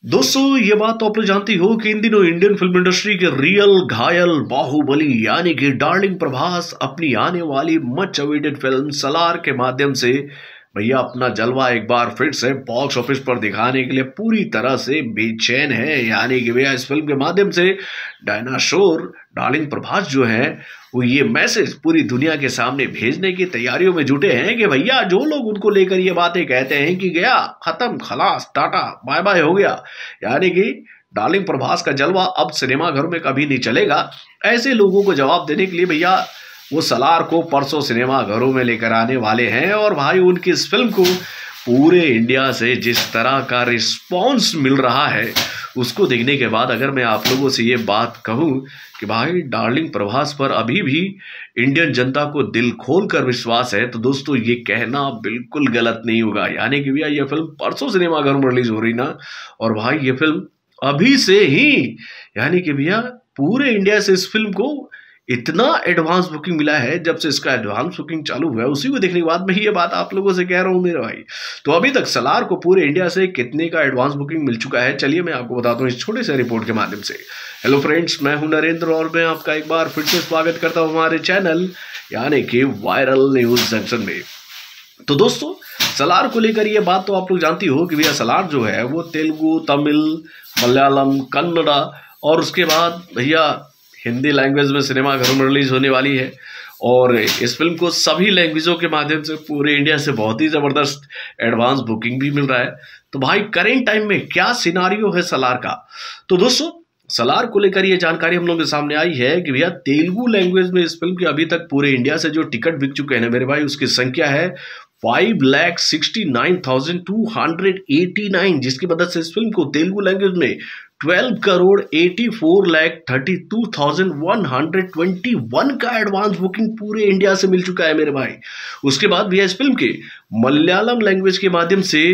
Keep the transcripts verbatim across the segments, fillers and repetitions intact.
दोस्तों ये बात तो आप लोग जानती हो कि इन दिनों इंडियन फिल्म इंडस्ट्री के रियल घायल बाहुबली यानी कि डार्लिंग प्रभास अपनी आने वाली मच अवेटेड फिल्म सलार के माध्यम से भैया अपना जलवा एक बार फिर से बॉक्स ऑफिस पर दिखाने के लिए पूरी तरह से बेचैन है। यानी कि भैया इस फिल्म के माध्यम से डायनासोर डार्लिंग प्रभास जो है वो ये मैसेज पूरी दुनिया के सामने भेजने की तैयारियों में जुटे हैं कि भैया जो लोग उनको लेकर ये बातें कहते हैं कि गया खत्म खलास टाटा बाय बाय हो गया, यानी कि डार्लिंग प्रभास का जलवा अब सिनेमाघरों में कभी नहीं चलेगा, ऐसे लोगों को जवाब देने के लिए भैया वो सलार को परसों सिनेमाघरों में लेकर आने वाले हैं। और भाई उनकी इस फिल्म को पूरे इंडिया से जिस तरह का रिस्पॉन्स मिल रहा है उसको देखने के बाद अगर मैं आप लोगों से ये बात कहूँ कि भाई डार्लिंग प्रभास पर अभी भी इंडियन जनता को दिल खोल कर विश्वास है, तो दोस्तों ये कहना बिल्कुल गलत नहीं होगा। यानी कि भैया ये फिल्म परसों सिनेमाघर में रिलीज हो रही ना, और भाई ये फिल्म अभी से ही यानी कि भैया पूरे इंडिया से इस फिल्म को इतना एडवांस बुकिंग मिला है। जब से इसका एडवांस बुकिंग चालू हुआ है उसी को देखने के बाद मैं ये बात आप लोगों से कह रहा हूँ मेरे भाई। तो अभी तक सलार को पूरे इंडिया से कितने का एडवांस बुकिंग मिल चुका है, चलिए मैं आपको बताता हूँ इस छोटे से रिपोर्ट के माध्यम से। हेलो फ्रेंड्स, मैं हूं नरेंद्र और मैं आपका एक बार फिर से स्वागत करता हूँ हमारे चैनल यानी कि वायरल न्यूज जंक्शन में। तो दोस्तों सलार को लेकर ये बात तो आप लोग जानती हो कि भैया सलार जो है वो तेलुगु, तमिल, मलयालम, कन्नड़ा और उसके बाद भैया हिंदी लैंग्वेज में सिनेमाघरों में रिलीज होने वाली है। और इस फिल्म को सभी लैंग्वेजों के माध्यम से पूरे इंडिया से बहुत ही ज़बरदस्त एडवांस बुकिंग भी मिल रहा है। तो भाई करेंट टाइम में क्या सिनारियो है सलार का, तो दोस्तों सलार को लेकर ये जानकारी हम लोगों के सामने आई है कि भैया तेलुगु लैंग्वेज में इस फिल्म के अभी तक पूरे इंडिया से जो टिकट बिक चुके हैं मेरे भाई उसकी संख्या है five lakh sixty nine thousand two hundred eighty nine, जिसकी मदद से इस फिल्म को तेलुगु लैंग्वेज में twelve crore eighty four lakh thirty two thousand one hundred twenty one का एडवांस बुकिंग पूरे इंडिया से मिल चुका है मेरे भाई। उसके बाद भैया इस फिल्म के मलयालम लैंग्वेज के माध्यम से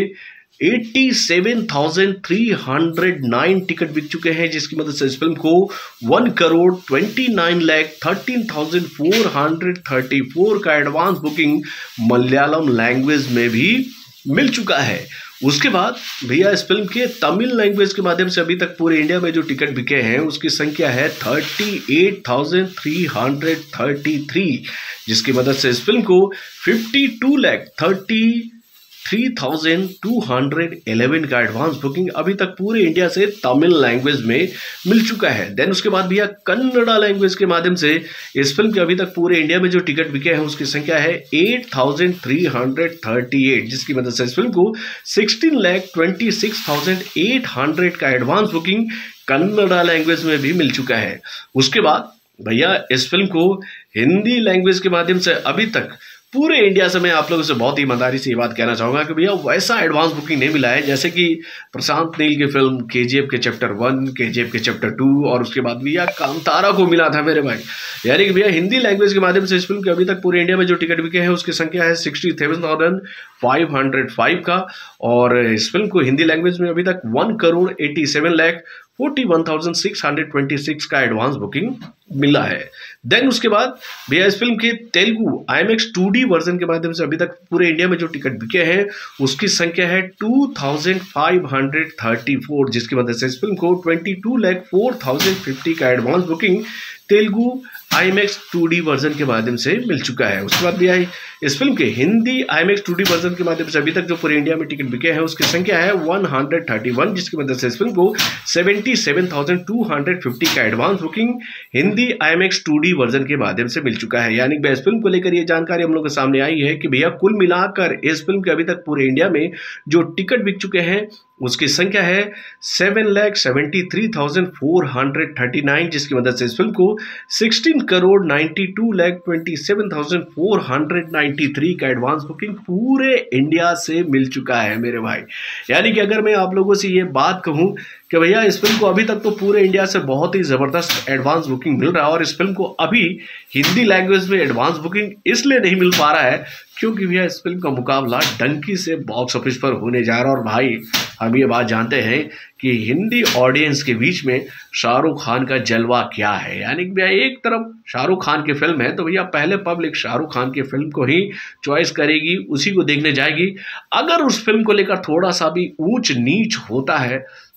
eighty seven thousand three hundred nine ticket बिक चुके हैं, जिसकी मदद से इस फिल्म को one crore twenty nine lakh thirteen thousand four hundred thirty four का एडवांस बुकिंग मलयालम लैंग्वेज में भी मिल चुका है। उसके बाद भैया इस फिल्म के तमिल लैंग्वेज के माध्यम से अभी तक पूरे इंडिया में जो टिकट बिके हैं उसकी संख्या है thirty eight thousand three hundred thirty three, जिसकी मदद से इस फिल्म को fifty two lakh thirty three thousand two hundred eleven का एडवांस बुकिंग अभी तक पूरे इंडिया से तमिल लैंग्वेज में मिल चुका है। देन उसके बाद भैया कन्नड़ा लैंग्वेज के माध्यम से इस फिल्म के अभी तक पूरे इंडिया में जो टिकट बिके हैं उसकी संख्या है eight thousand three hundred thirty eight, जिसकी मदद से इस फिल्म को sixteen lakh twenty six thousand eight hundred का एडवांस बुकिंग कन्नड़ा लैंग्वेज में भी मिल चुका है। उसके बाद भैया इस फिल्म को हिंदी लैंग्वेज के माध्यम से अभी तक पूरे इंडिया से मैं आप लोगों से बहुत ईमानदारी से ये बात कहना चाहूँगा कि भैया वैसा एडवांस बुकिंग नहीं मिला है जैसे कि प्रशांत नील की फिल्म केजीएफ के चैप्टर वन, केजीएफ के चैप्टर टू और उसके बाद भैया कांतारा को मिला था मेरे भाई। यानी कि भैया हिंदी लैंग्वेज के माध्यम से इस फिल्म के अभी तक पूरे इंडिया में जो टिकट बिके हैं उसकी संख्या है sixty seven thousand five hundred five का, और इस फिल्म को हिंदी लैंग्वेज में अभी तक one crore eighty seven lakh forty one thousand six hundred twenty six का एडवांस बुकिंग मिला है। देन उसके बाद भैया इस फिल्म के Telugu IMAX two D version के माध्यम से अभी तक पूरे इंडिया में जो टिकट बिके हैं उसकी संख्या है two thousand five hundred thirty four, जिसकी मदद से इस फिल्म को twenty two lakh four thousand fifty का advance booking Telugu IMAX two D version के माध्यम से मिल चुका है। उसके बाद भैया इस फिल्म के Hindi IMAX two D version के माध्यम से अभी तक जो पूरे इंडिया में टिकट बिके हैं उसकी संख्या है वन हंड्रेड थर्टी वन, जिसकी मदद से इस फिल्म को seventy seven thousand two hundred fifty का advance booking Hindi IMAX two D version के माध्यम से मिल चुका है। यानी कि इस फिल्म को लेकर ये जानकारी हम लोग के सामने आई है कि भैया कुल मिलाकर इस फिल्म के अभी तक पूरे इंडिया में जो टिकट बिक चुके हैं उसकी संख्या है seven lakh seventy three thousand four hundred thirty nine, जिसकी मदद से इस फिल्म को sixteen crore ninety two lakh twenty seven thousand four hundred ninety three का एडवांस बुकिंग पूरे इंडिया से मिल चुका है मेरे भाई। यानी कि अगर मैं आप लोगों से ये बात कहूँ कि भैया इस फिल्म को अभी तक तो पूरे इंडिया से बहुत ही ज़बरदस्त एडवांस बुकिंग मिल रहा है, और इस फिल्म को अभी हिंदी लैंग्वेज में एडवांस बुकिंग इसलिए नहीं मिल पा रहा है क्योंकि भैया इस फिल्म का मुकाबला डंकी से बॉक्स ऑफिस पर होने जा रहा है। और भाई हम ये बात जानते हैं कि हिंदी ऑडियंस के बीच में शाहरुख खान का जलवा क्या है। यानी कि भैया एक तरफ शाहरुख खान की फिल्म है तो भैया पहले पब्लिक शाहरुख खान की फिल्म को ही चॉइस करेगी, उसी को देखने जाएगी। अगर उस फिल्म को लेकर थोड़ा सा भी ऊंच नीच होता है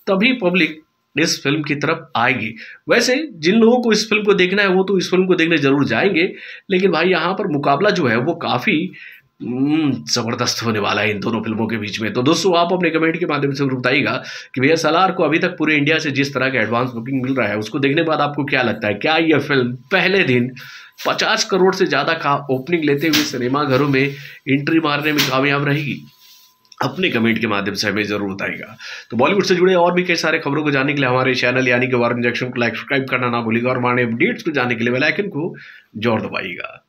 तभी पब्लिक इस फिल्म की तरफ आएगी। वैसे जिन लोगों को इस फिल्म को देखना है वो तो इस फिल्म को देखने जरूर जाएंगे, लेकिन भाई यहाँ पर मुकाबला जो है वो काफ़ी ज़बरदस्त होने वाला है इन दोनों फिल्मों के बीच में। तो दोस्तों आप अपने कमेंट के माध्यम से बताइएगा कि भैया सलार को अभी तक पूरे इंडिया से जिस तरह का एडवांस बुकिंग मिल रहा है उसको देखने के बाद आपको क्या लगता है, क्या यह फिल्म पहले दिन पचास करोड़ से ज़्यादा का ओपनिंग लेते हुए सिनेमाघरों में एंट्री मारने में कामयाब रहेगी? अपने कमेंट के माध्यम से हमें जरूर बताइएगा। तो बॉलीवुड से जुड़े और भी कई सारे खबरों को जानने के लिए हमारे चैनल यानी कि वार इंजेक्शन को लाइक सब्सक्राइब करना ना भूलिएगा और हमारे अपडेट्स को जानने के लिए बेल आइकन को जोर दबाइएगा।